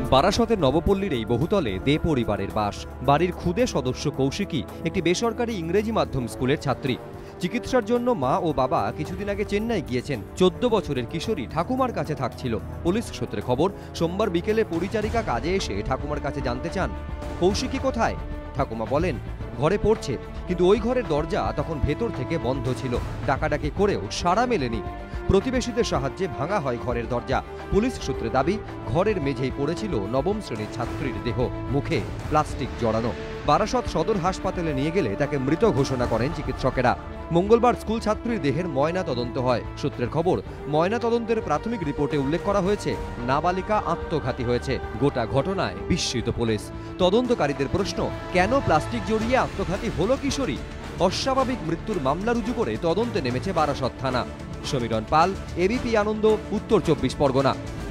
বারাসতের নবপল্লীর এই বহুতলে দে পরিবারের বাস। বাড়ির খুদে সদস্য কৌশিকী একটি বেসরকারি ইংরেজি মাধ্যম স্কুলের ছাত্রী। চিকিৎসার জন্য মা ও বাবা কিছুদিন আগে চেন্নাই গিয়েছেন। 14 বছরের কিশোরী ঠাকুমার কাছে থাকছিল। পুলিশ সূত্রে খবর, সোমবার বিকেলে পরিচারিকা কাজে এসে ঠাকুমার কাছে জানতে চান কৌশিকী কোথায়। ঠাকুমা বলেন ঘরে পড়ছে, কিন্তু ওই ঘরের দরজা তখন ভেতর থেকে বন্ধ ছিল। ডাকাডাকি করেও সাড়া মেলেনি। প্রতিবেশীদের সাহায্যে ভাঙা হয় ঘরের দরজা। পুলিশ সূত্রে দাবি, ঘরের মেঝেই পড়েছিল নবম শ্রেণীর ছাত্রীর দেহ, মুখে প্লাস্টিক জড়ানো। বারাসত সদর হাসপাতালে নিয়ে গেলে তাকে মৃত ঘোষণা করেন চিকিৎসকেরা। মঙ্গলবার স্কুল ছাত্রীর দেহের ময়না তদন্ত হয়। সূত্রের খবর, ময়না তদন্তের প্রাথমিক রিপোর্টে উল্লেখ করা হয়েছে নাবালিকা আত্মঘাতী হয়েছে। গোটা ঘটনায় বিস্মিত পুলিশ। তদন্তকারীদের প্রশ্ন, কেন প্লাস্টিক জড়িয়ে আত্মঘাতী হলো কিশোরী? অস্বাভাবিক মৃত্যুর মামলা রুজু করে তদন্তে নেমেছে বারাসত থানা। সমীরণ পাল, এবিপি আনন্দ, উত্তর 24 পরগনা।